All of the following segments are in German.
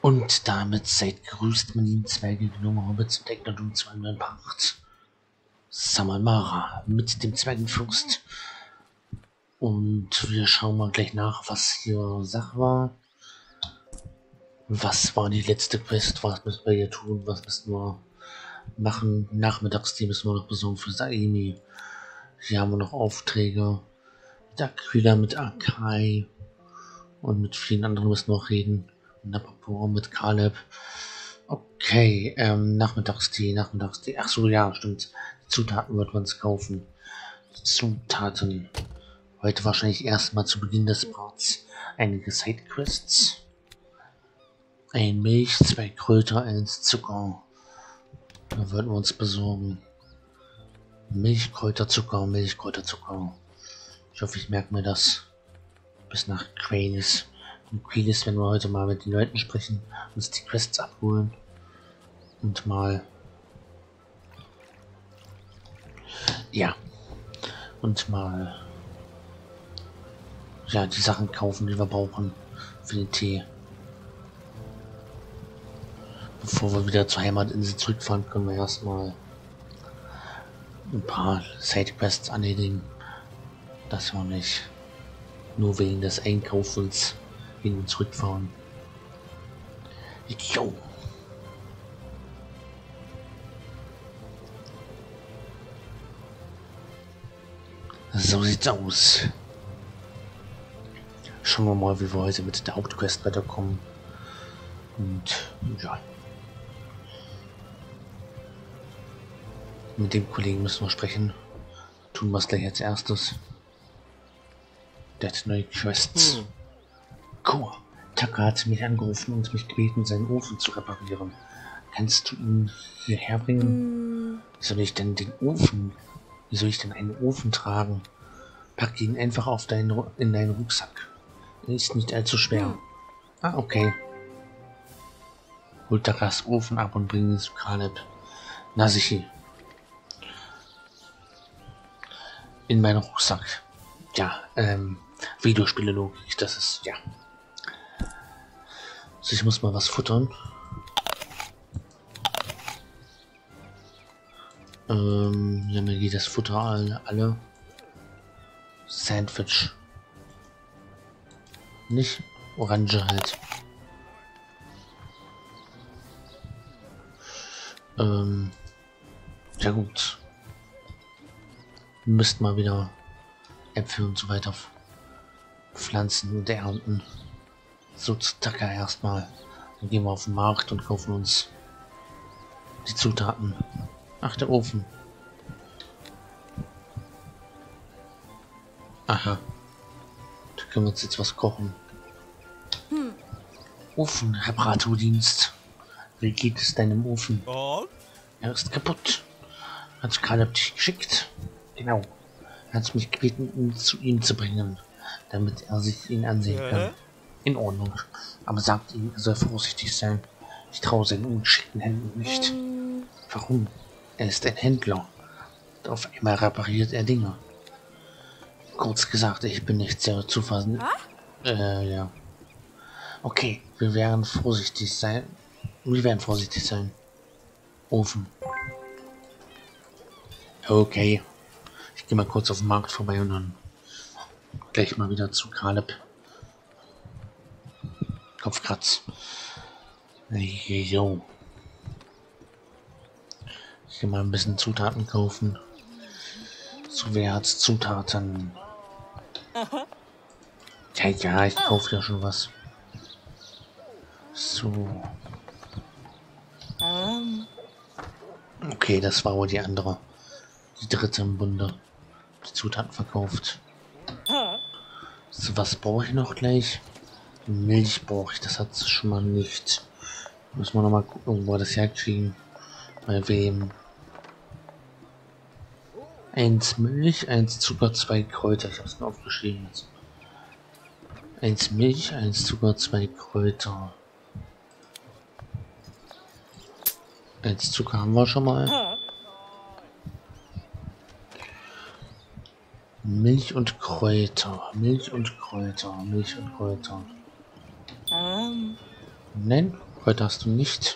Und damit seid gegrüßt, meine lieben Zwerge, genommen Hobbits und Ecknerdum zu einem neuen Part. Samalmara mit dem Zwergenfürst. Und wir schauen mal gleich nach, was hier Sache war. Was war die letzte Quest? Was müssen wir hier tun? Was müssen wir machen? Nachmittagstee müssen wir noch besorgen für Saimi. Hier haben wir noch Aufträge. Mit Aquila, mit Akai. Und mit vielen anderen müssen wir noch reden. Mit Caleb. Okay, Nachmittagstee. Ach so, ja, stimmt. Die Zutaten wird man uns kaufen. Die Zutaten. Heute wahrscheinlich erstmal zu Beginn des Parts einige Sidequests. Ein Milch, 2 Kräuter, 1 Zucker. Da würden wir uns besorgen. Milch, Kräuter, Zucker, Milch, Kräuter, Zucker. Ich hoffe, ich merke mir das. Bis nach Qualis. Und Qualis werden wir heute mal mit den Leuten sprechen, uns die Quests abholen. Und mal. Ja. Und mal. Ja, die Sachen kaufen, die wir brauchen für den Tee. Bevor wir wieder zur Heimatinsel zurückfahren, können wir erstmal ein paar Sidequests erledigen. Dass wir nicht nur wegen des Einkaufens hin und zurückfahren. Jo. So sieht's aus. Schauen wir mal, wie wir heute mit der Hauptquest weiterkommen. Und ja. Mit dem Kollegen müssen wir sprechen. Tun wir es gleich als erstes. Der hat neue Quests. Cool. Taka hat mich angerufen und mich gebeten, seinen Ofen zu reparieren. Kannst du ihn hierher bringen? Wie soll ich denn den Ofen? Wie soll ich denn einen Ofen tragen? Pack ihn einfach in deinen Rucksack. Er ist nicht allzu schwer. Ah, okay. Holt Takas Ofen ab und bring ihn zu Caleb. Na sicher. In meinen Rucksack. Ja, Videospiele-Logik, das ist, ja. Also ich muss mal was futtern. Ja, mir geht das Futter alle. Sandwich. Nicht Orange halt. Ja gut. Wir müssten mal wieder Äpfel und so weiter pflanzen und ernten. So zu Taka erstmal. Dann gehen wir auf den Markt und kaufen uns die Zutaten. Ach, der Ofen. Aha. Da können wir uns jetzt was kochen. Ofen, Reparaturdienst. Wie geht es deinem Ofen? Er ist kaputt. Hat Caleb dich geschickt? Genau. Er hat mich gebeten, ihn zu ihm zu bringen, damit er sich ihn ansehen kann. In Ordnung. Aber sagt ihm, er soll vorsichtig sein. Ich traue seinen ungeschickten Händen nicht. Warum? Er ist ein Händler. Und auf einmal repariert er Dinge. Kurz gesagt, ich bin nicht sehr zuversichtlich. Ja. Okay, wir werden vorsichtig sein. Ofen. Okay. Ich gehe mal kurz auf den Markt vorbei und dann gleich mal wieder zu Caleb. Kopfkratz. Jo. Ich gehe mal ein bisschen Zutaten kaufen. So, wer hat Zutaten? Ja, ich kaufe ja schon was. So. Okay, das war wohl die andere. Die dritte im Bunde. Die Zutaten verkauft. So, was brauche ich noch gleich? Milch brauche ich, das hat es schon mal nicht. Müssen wir noch mal gucken, wo wir das herkriegen. Bei wem? 1 Milch, 1 Zucker, 2 Kräuter. Ich habe es mir aufgeschrieben. 1 Milch, 1 Zucker, 2 Kräuter. 1 Zucker haben wir schon mal. Milch und Kräuter. Nein? Kräuter hast du nicht.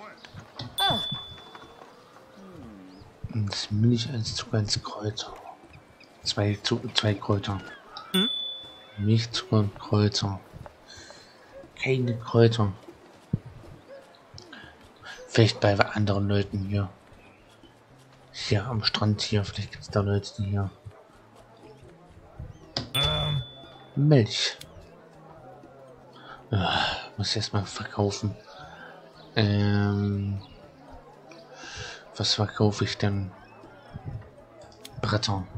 Und Milch als Zucker als Kräuter. Zwei Kräuter. Milch, Zucker und Kräuter. Keine Kräuter. Vielleicht bei anderen Leuten hier. Hier am Strand hier. Vielleicht gibt es da Leute, die hier. Milch. Muss ich erstmal verkaufen. Was verkaufe ich denn? Bretter.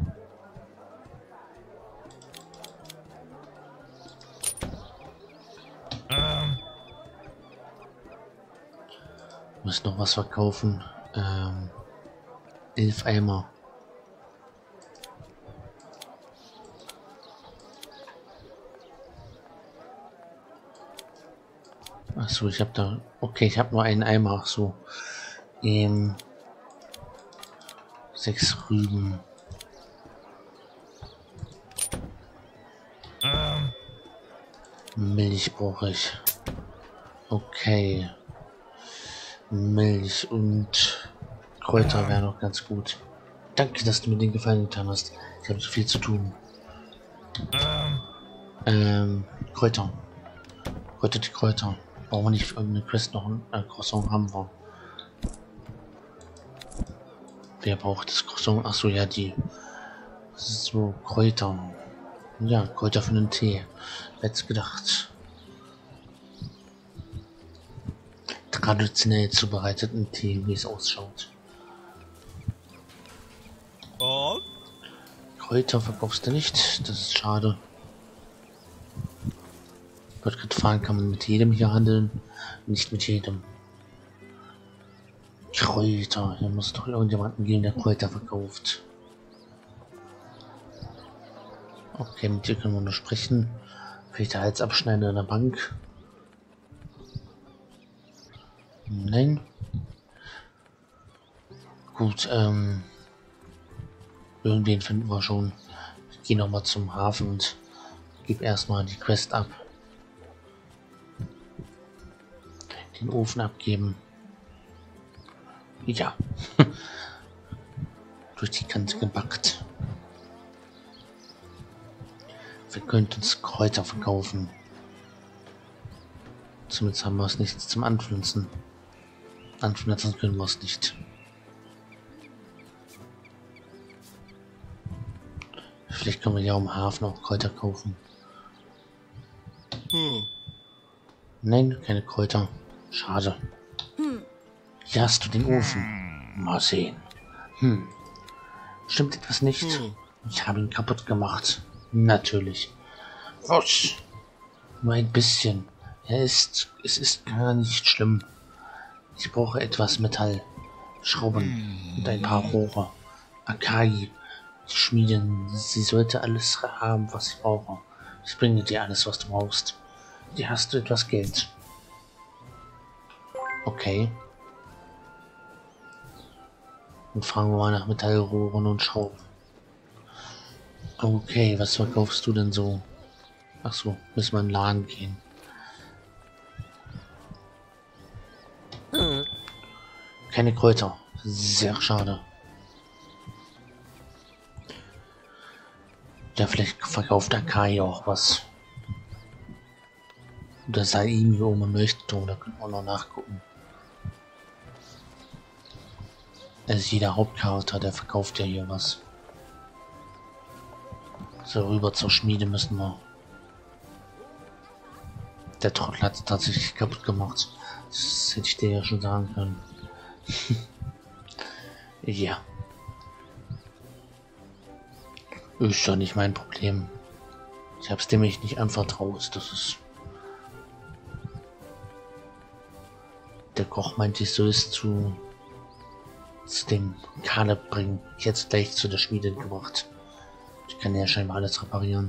Muss noch was verkaufen. 11 Eimer. Achso, ich habe da. Okay, ich habe nur einen Eimer. Ach so. 6 Rüben. Milch brauche ich. Okay. Milch und Kräuter wäre noch ganz gut. Danke, dass du mir den Gefallen getan hast. Ich habe so viel zu tun. Kräuter. Die Kräuter. Brauchen wir nicht für irgendeine Quest noch ein Croissant haben wir. Wer braucht das Croissant? Achso, ja, die. So, Kräuter. Ja, Kräuter für einen Tee. Hätte gedacht. Traditionell zubereiteten Tee, wie es ausschaut. Oh. Kräuter verkaufst du nicht, das ist schade. Ich wollte gerade fragen, kann man mit jedem hier handeln? Nicht mit jedem. Kräuter, hier muss doch irgendjemanden geben, der Kräuter verkauft. Okay, mit dir können wir nur sprechen. Vielleicht der Hals abschneiden an der Bank. Nein. Gut, irgendwen finden wir schon. Ich gehe nochmal zum Hafen und gebe erstmal die Quest ab. Den Ofen abgeben. Ja. Durch die Kante gebackt. Wir könnten uns Kräuter verkaufen. Zumindest haben wir es nichts zum Anpflanzen. Anpflanzen können wir es nicht. Vielleicht können wir ja am Hafen auch Kräuter kaufen. Nein, keine Kräuter. Schade. Hier hast du den Ofen. Mal sehen. Stimmt etwas nicht? Ich habe ihn kaputt gemacht. Natürlich. Was? Nur ein bisschen. Es ist gar nicht schlimm. Ich brauche etwas Metall. Schrauben und ein paar Rohre. Akai. Schmieden. Sie sollte alles haben, was ich brauche. Ich bringe dir alles, was du brauchst. Hier hast du etwas Geld. Okay. Dann fragen wir mal nach Metallrohren und Schrauben. Okay, was verkaufst du denn so? Ach so, müssen wir in den Laden gehen. Keine Kräuter. Sehr schade. Ja, vielleicht verkauft der Kai auch was. Oder sei ihm, wo man möchte, oder können wir noch nachgucken. Also jeder Hauptcharakter, der verkauft ja hier was. So, rüber zur Schmiede müssen wir. Der Trottel hat es tatsächlich kaputt gemacht. Das hätte ich dir ja schon sagen können. Ja. Ist doch nicht mein Problem. Ich hab's dem nicht anvertraut. Das ist. Der Koch meinte, ich soll es zu dem Kaleb bringen. Ich hätte es gleich zu der Schmiede gebracht. Ich kann ja scheinbar alles reparieren.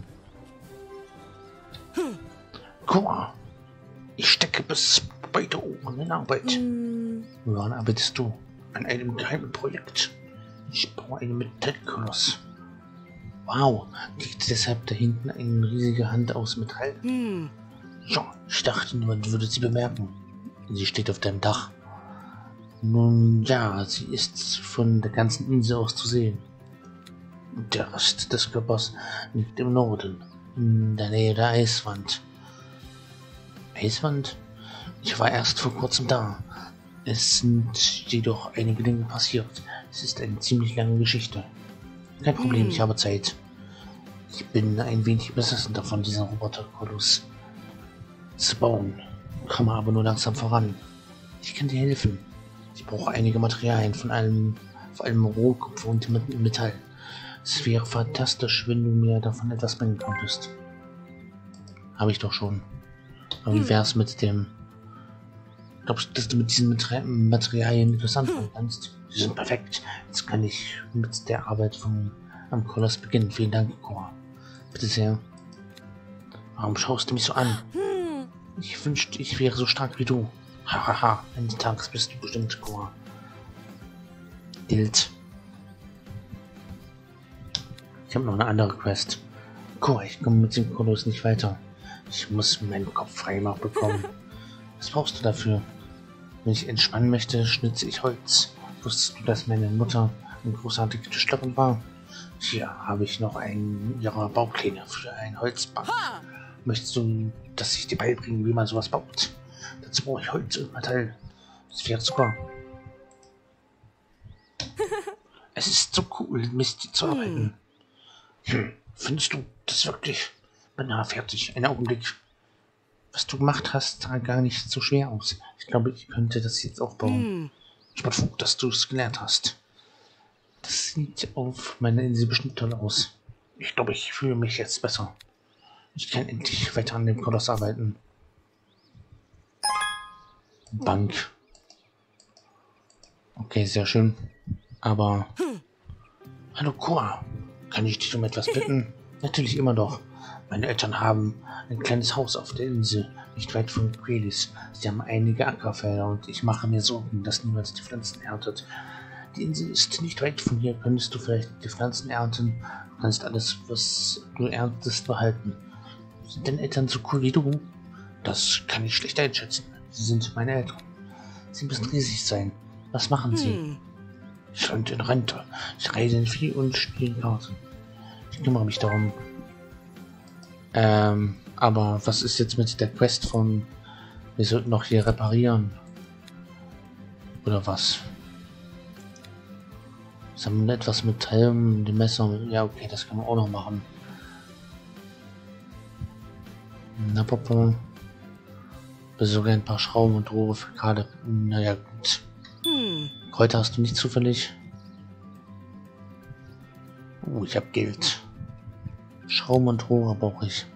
Guck mal. Ich stecke bis beide Ohren in Arbeit. Woran arbeitest du? An einem geheimen Projekt. Ich baue einen Metallkoloss. Wow, liegt deshalb da hinten eine riesige Hand aus Metall? Ja, ich dachte, niemand würde sie bemerken. Sie steht auf deinem Dach. Nun ja, sie ist von der ganzen Insel aus zu sehen. Und der Rest des Körpers liegt im Norden, in der Nähe der Eiswand. Eiswand? Ich war erst vor kurzem da. Es sind jedoch einige Dinge passiert. Es ist eine ziemlich lange Geschichte. Kein Problem, ich habe Zeit. Ich bin ein wenig besessen davon, diesen Roboter-Koloss zu bauen. Komme aber nur langsam voran. Ich kann dir helfen. Ich brauche einige Materialien, vor allem Rohkupfer und Metall. Es wäre fantastisch, wenn du mir davon etwas bringen könntest. Habe ich doch schon. Aber wie wär's mit dem... Glaubst du, dass du mit diesen Materialien etwas anfangen kannst? Sie sind perfekt. Jetzt kann ich mit der Arbeit am Koloss beginnen. Vielen Dank, Cora. Bitte sehr. Warum schaust du mich so an? Ich wünschte, ich wäre so stark wie du. Hahaha, eines Tages bist du bestimmt, Cora. Gilt. Ich habe noch eine andere Quest. Cora, ich komme mit dem Koloss nicht weiter. Ich muss meinen Kopf frei machen bekommen. Was brauchst du dafür? Wenn ich entspannen möchte, schnitze ich Holz. Wusstest du, dass meine Mutter eine großartige Tischlerin war? Hier habe ich noch einen ihrer Baupläne für ein Holzbank. Möchtest du, dass ich dir beibringe, wie man sowas baut? Dazu brauche ich Holz und Metall. Das wäre super. Es ist so cool, mit Mist zu arbeiten. Findest du das wirklich? Beinahe fertig. Einen Augenblick. Was du gemacht hast, sah gar nicht so schwer aus. Ich glaube, ich könnte das jetzt aufbauen. Ich bin froh, dass du es gelernt hast. Das sieht auf meiner Insel bestimmt toll aus. Ich glaube, ich fühle mich jetzt besser. Ich kann endlich weiter an dem Koloss arbeiten. Bank. Okay, sehr schön. Aber... Hallo Cora, kann ich dich um etwas bitten? Natürlich immer doch. Meine Eltern haben ein kleines Haus auf der Insel, nicht weit von Quelis. Sie haben einige Ackerfelder und ich mache mir Sorgen, dass niemand die Pflanzen erntet. Die Insel ist nicht weit von hier. Könntest du vielleicht die Pflanzen ernten? Du kannst alles, was du erntest, behalten. Sind deine Eltern so cool wie du? Das kann ich schlecht einschätzen. Sie sind meine Eltern. Sie müssen riesig sein. Was machen sie? Ich bin in Rente. Ich reise in Vieh und spiele Karten. Ich kümmere mich darum. Aber was ist jetzt mit der Quest von... Wir sollten noch hier reparieren. Oder was? Sammeln etwas mit Helm, dem Messer. Ja, okay, das kann man auch noch machen. Na, Papa. Besorge ein paar Schrauben und Rohre für Kade. Naja, gut. Kräuter hast du nicht zufällig? Ich habe Geld. Schrauben und Rohre brauche ich.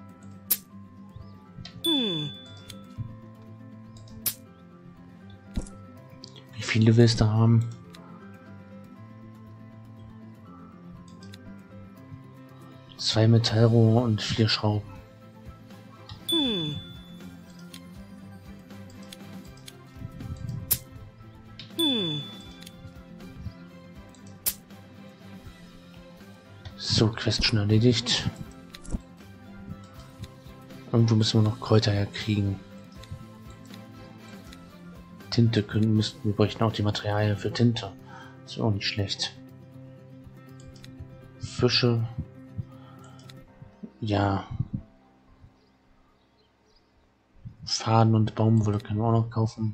Wie viele willst du haben? Zwei Metallrohre und 4 Schrauben. So, Quest schon erledigt. Irgendwo müssen wir noch Kräuter herkriegen. Tinte wir bräuchten auch die Materialien für Tinte. Das ist auch nicht schlecht. Fische. Ja. Faden und Baumwolle können wir auch noch kaufen.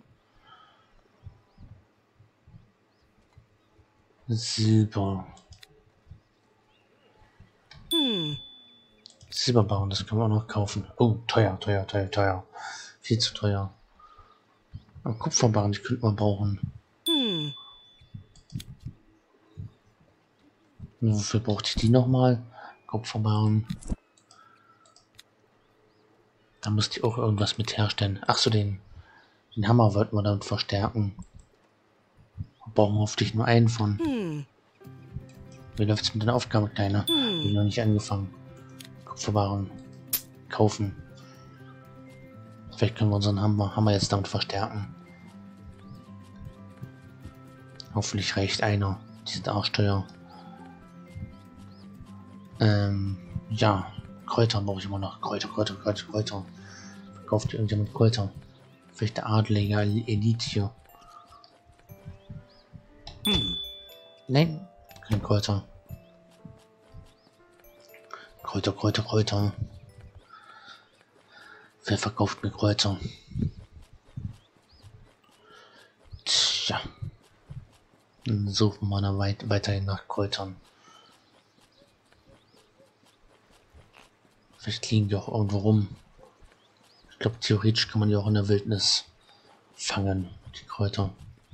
Silber. Silberbarren, das können wir auch noch kaufen. Oh, teuer. Viel zu teuer. Aber Kupferbarren, die könnte man brauchen. Wofür brauchte ich die nochmal? Kupferbarren. Da musste ich auch irgendwas mit herstellen. Ach so, den Hammer wollten wir damit verstärken. Wir brauchen hoffentlich nur einen von. Wie läuft es mit den Aufgaben, Kleiner? Bin noch nicht angefangen. Kupferbarren kaufen. Vielleicht können wir unseren Hammer jetzt damit verstärken. Hoffentlich reicht einer. Die sind auch teuer. Ja, Kräuter brauche ich immer noch. Kräuter. Verkauft irgendjemand Kräuter? Vielleicht der Adlige Elite hier. Nein, kein Kräuter. Kräuter. Wer verkauft mir Kräuter? Tja. Dann suchen wir dann weiterhin nach Kräutern. Vielleicht liegen die auch irgendwo rum. Ich glaube, theoretisch kann man die auch in der Wildnis fangen, die Kräuter.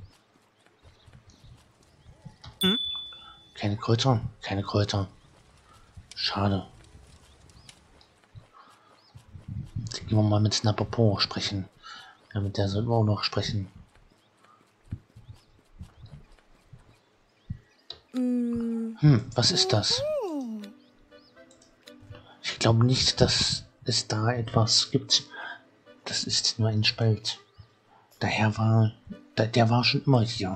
Keine Kräuter. Schade. Jetzt gehen wir mal mit Snapopo sprechen. Ja, mit der sollten wir auch noch sprechen. Was ist das? Ich glaube nicht, dass es da etwas gibt. Das ist nur ein Spalt. Der war schon immer hier.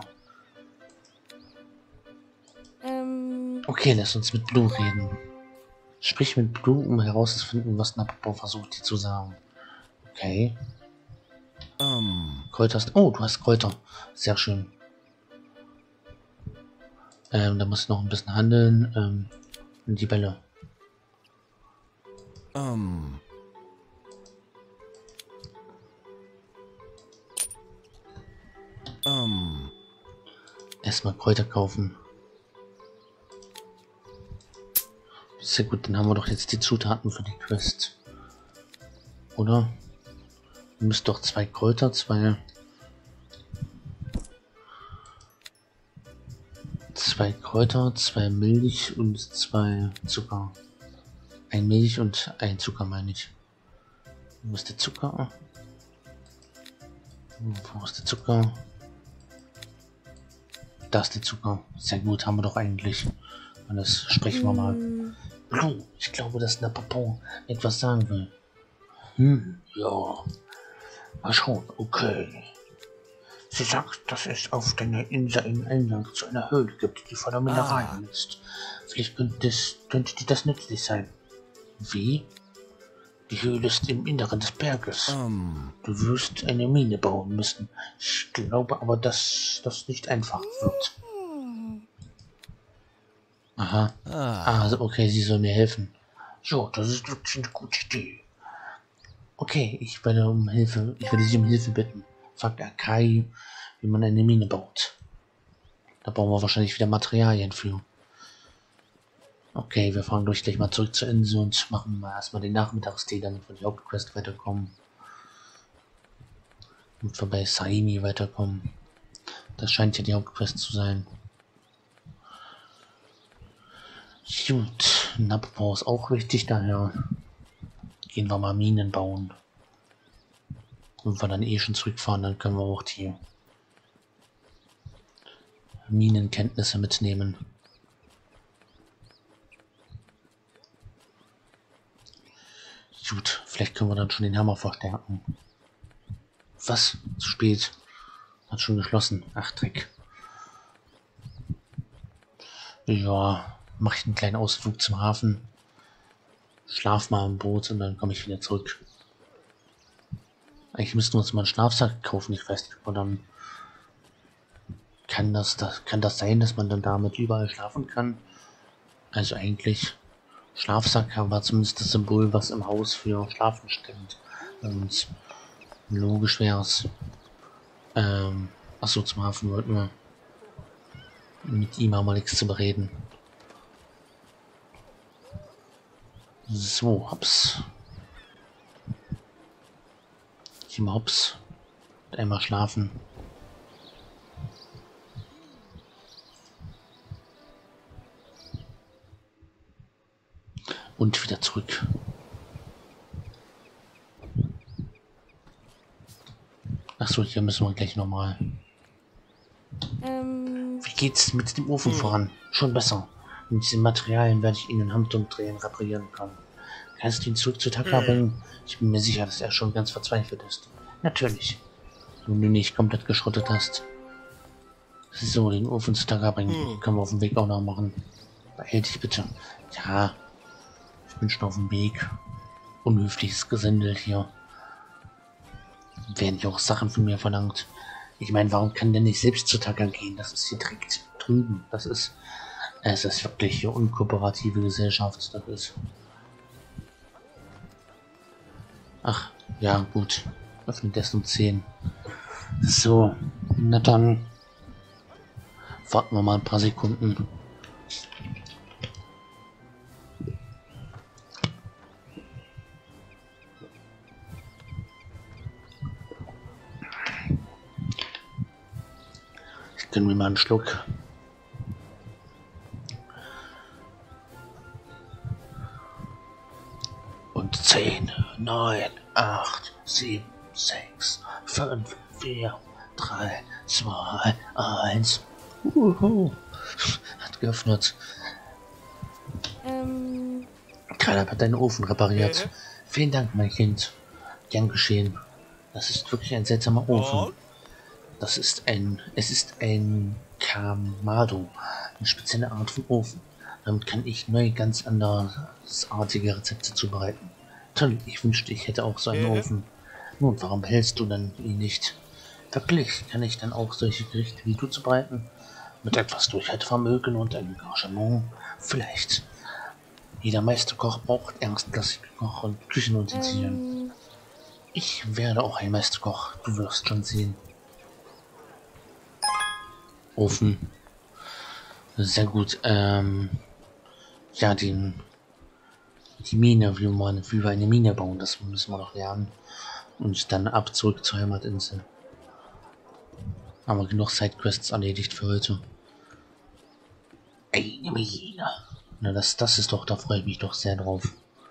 Okay, lass uns mit Blue reden. Sprich mit Blue, um herauszufinden, was Napopo versucht, dir zu sagen. Okay. Kräuter hast... Oh, du hast Kräuter. Sehr schön. Da musst du noch ein bisschen handeln. Die Bälle. Erstmal Kräuter kaufen. Sehr gut, dann haben wir doch jetzt die Zutaten für die Quest. Oder? Du müsst doch 2 Kräuter, 2 Kräuter, 2 Milch und 2 Zucker. Ein Milch und ein Zucker, meine ich. Wo ist der Zucker? Wo ist der Zucker? Da ist der Zucker. Sehr gut, haben wir doch eigentlich. Und das sprechen wir mal. Blue, ich glaube, dass Napopo etwas sagen will. Ja. Mal schauen, okay. Sie sagt, dass es auf deiner Insel einen Eingang zu einer Höhle gibt, die voller Mineralien ist. Vielleicht könnte dir das nützlich sein. Wie? Die Höhle ist im Inneren des Berges. Du wirst eine Mine bauen müssen. Ich glaube aber, dass das nicht einfach wird. Aha. Also okay, sie soll mir helfen. Ja, das ist wirklich eine gute Idee. Okay, ich werde sie um Hilfe bitten. Fragt Akai, wie man eine Mine baut. Da brauchen wir wahrscheinlich wieder Materialien für. Okay, wir fahren gleich mal zurück zur Insel und machen mal erstmal den Nachmittagstee, damit wir die Hauptquest weiterkommen. Und wir bei Saimi weiterkommen. Das scheint ja die Hauptquest zu sein. Gut, Napopo ist auch wichtig, daher gehen wir mal Minen bauen. Und wir dann eh schon zurückfahren, dann können wir auch die Minenkenntnisse mitnehmen. Gut, vielleicht können wir dann schon den Hammer verstärken. Was? Zu spät. Hat schon geschlossen. Ach, Dreck. Ja, mache ich einen kleinen Ausflug zum Hafen. Schlaf mal im Boot und dann komme ich wieder zurück. Eigentlich müssten wir uns mal einen Schlafsack kaufen. Ich weiß nicht, ob man dann... Kann das sein, dass man dann damit überall schlafen kann? Also eigentlich... Schlafsack war zumindest das Symbol, was im Haus für Schlafen stimmt. Und logisch wäre es. Achso, zum Hafen wollten wir. Mit ihm haben wir nichts zu bereden. So, hops. Hier hops. Und einmal schlafen. Und wieder zurück. Achso, hier müssen wir gleich nochmal. Wie geht's mit dem Ofen voran? Schon besser. Mit diesen Materialien werde ich ihn in Handumdrehen reparieren können. Kannst du ihn zurück zu Taka bringen? Ich bin mir sicher, dass er schon ganz verzweifelt ist. Natürlich. Wenn du nicht komplett geschrottet hast. So, den Ofen zu Taka bringen. Können wir auf dem Weg auch noch machen. Beeil dich bitte. Ja. Ich bin schon auf dem Weg. Unhöfliches Gesindel hier. werden ja auch Sachen von mir verlangt. Ich meine, warum kann der nicht selbst zu Tacker gehen? Das ist hier direkt drüben. Es ist wirklich eine unkooperative Gesellschaft. Das ist. Ach, ja, gut. Öffnet erst um 10. So, na dann warten wir mal ein paar Sekunden. Ich gönne mir mal einen Schluck. Und 10, 9, 8, 7, 6, 5, 4, 3, 2, 1. Hat geöffnet. Carla hat deinen Ofen repariert. Vielen Dank, mein Kind. Gern geschehen. Das ist wirklich ein seltsamer Ofen. Es ist ein Kamado, eine spezielle Art von Ofen. Damit kann ich neue, ganz andersartige Rezepte zubereiten. Toll, ich wünschte, ich hätte auch so einen Ofen. Nun, warum hältst du dann ihn nicht? Wirklich, kann ich dann auch solche Gerichte wie du zubereiten? Mit etwas Durchhaltevermögen und einem Engagement? Vielleicht. Jeder Meisterkoch braucht erstklassige Koch- und Küchenutensilien. Ich werde auch ein Meisterkoch, du wirst schon sehen. Ofen. Sehr gut. Ja, die Mine, wie wir eine Mine bauen, das müssen wir noch lernen. Und dann ab zurück zur Heimatinsel. Haben wir genug Sidequests erledigt für heute. Eine Mine. Na, das ist doch, da freue ich mich doch sehr drauf.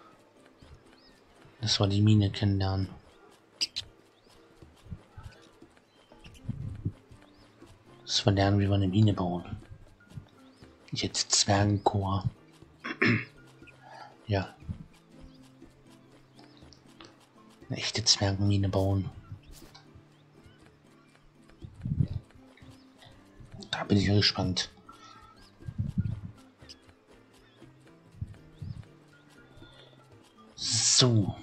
Dass wir die Mine kennenlernen. Dass wir lernen, wie wir eine Mine bauen. Jetzt Zwergenchor. Ja. Eine echte Zwergenmine bauen. Da bin ich gespannt. So.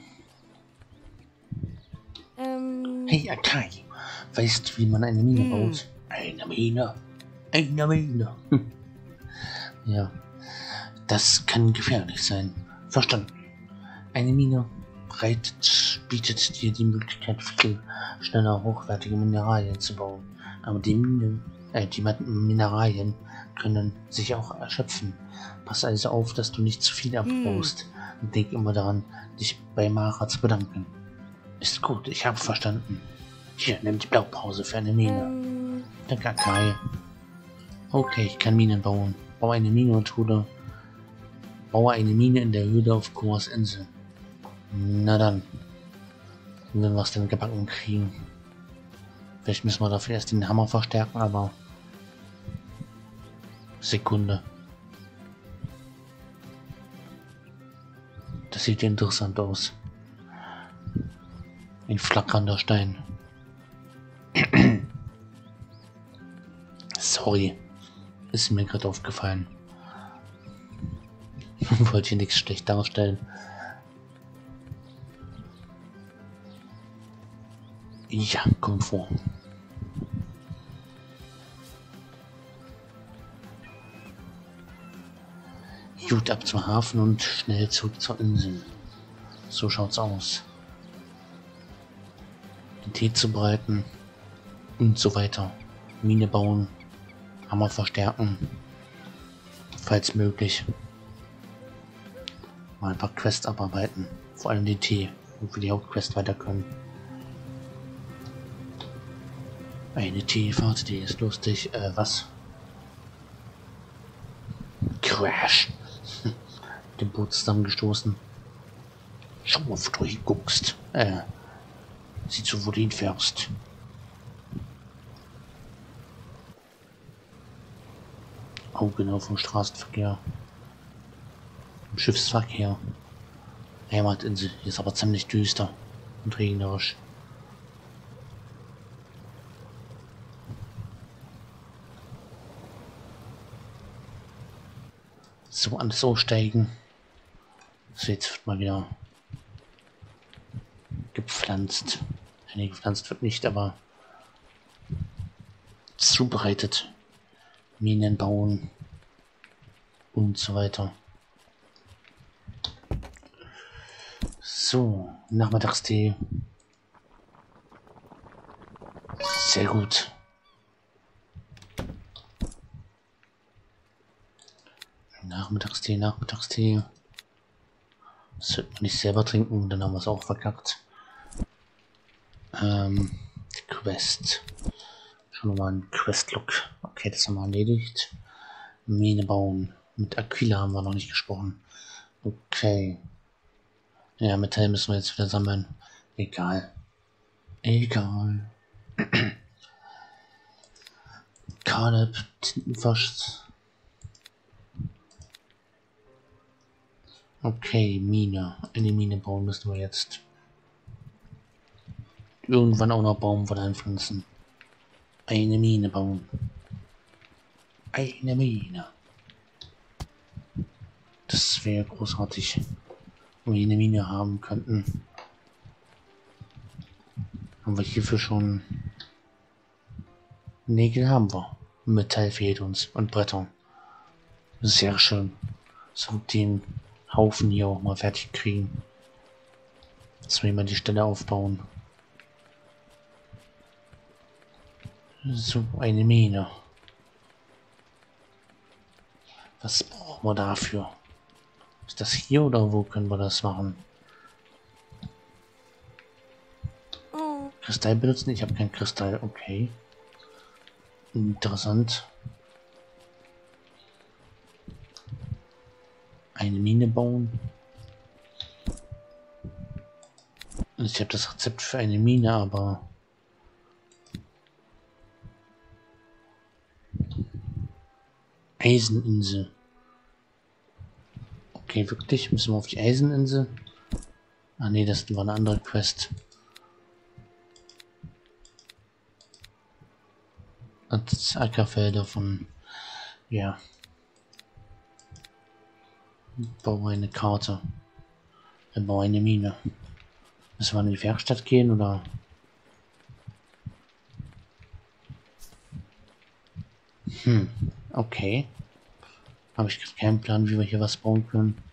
Hey Akai, weißt du, wie man eine Mine baut? Eine Mine. Eine Mine. Ja. Das kann gefährlich sein. Verstanden. Eine Mine bietet dir die Möglichkeit, viel schneller hochwertige Mineralien zu bauen. Aber die Mineralien können sich auch erschöpfen. Pass also auf, dass du nicht zu viel abbaust. Und denk immer daran, dich bei Mara zu bedanken. Ist gut, ich habe verstanden. Hier, nimm die Blaupause für eine Mine. Danke, Akai. Okay, ich kann Minen bauen. Baue eine Minenmethode. Baue eine Mine in der Höhle auf Koas Insel. Na dann. Wenn wir es denn gebacken kriegen. Vielleicht müssen wir dafür erst den Hammer verstärken, aber... Sekunde. Das sieht interessant aus. Ein flackernder Stein. Sorry. Ist mir gerade aufgefallen. Wollte hier nichts schlecht darstellen. Ja, kommt vor. Gut, ab zum Hafen und schnell zurück zur Insel. So schaut's aus. Den Tee zubereiten und so weiter. Mine bauen, Hammer verstärken, falls möglich. Mal ein paar Quests abarbeiten, vor allem den Tee, und für die Hauptquest weiter können. Eine Teefahrt, die ist lustig. Was? Crash. Dem Boot zusammengestoßen. Schau mal, wo du hinguckst. Sieh zu, wo du hinfährst. Oh, genau, vom Straßenverkehr. Im Schiffsverkehr. Heimatinsel, hier ist aber ziemlich düster und regnerisch. So, alles aussteigen. So, jetzt wird mal wieder gepflanzt. Nee, gepflanzt wird nicht, aber zubereitet. Minen bauen und so weiter. So, Nachmittagstee. Sehr gut. Nachmittagstee, Nachmittagstee. Das sollte man nicht selber trinken, dann haben wir es auch verkackt. Quest. Schon mal ein Quest-Look. Okay, das haben wir erledigt. Mine bauen. Mit Aquila haben wir noch nicht gesprochen. Okay. Ja, Metall müssen wir jetzt wieder sammeln. Egal. Egal. Kaleb, Tintenfasch. Okay, Mine. Eine Mine bauen müssen wir jetzt. Irgendwann auch noch Baumwolle einpflanzen. Eine Mine bauen. Eine Mine. Das wäre großartig, wenn wir eine Mine haben könnten. Haben wir hierfür schon Nägel haben wir. Metall fehlt uns und Bretter. Sehr schön. So den Haufen hier auch mal fertig kriegen. Dass wir mal die Stelle aufbauen. So, eine Mine. Was brauchen wir dafür? Ist das hier oder wo können wir das machen? Kristall benutzen? Ich habe kein Kristall. Okay. Interessant. Eine Mine bauen. Ich habe das Rezept für eine Mine, aber Eiseninsel. Okay, wirklich? Müssen wir auf die Eiseninsel? Ah ne, das war eine andere Quest. Das Ackerfelder von... Ja. Baue eine Karte. Dann baue eine Mine. Müssen wir in die Werkstatt gehen oder... Okay. Habe ich keinen Plan, wie wir hier was bauen können.